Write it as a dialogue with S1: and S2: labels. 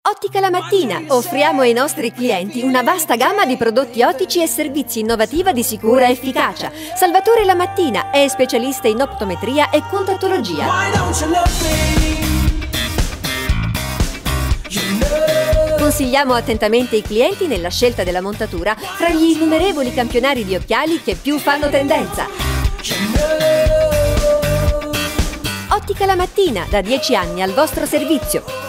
S1: Ottica La Mattina. Offriamo ai nostri clienti una vasta gamma di prodotti ottici e servizi innovativa di sicura efficacia. Salvatore La Mattina è specialista in optometria e contattologia. Consigliamo attentamente i clienti nella scelta della montatura fra gli innumerevoli campionari di occhiali che più fanno tendenza. Ottica La Mattina, da 10 anni al vostro servizio.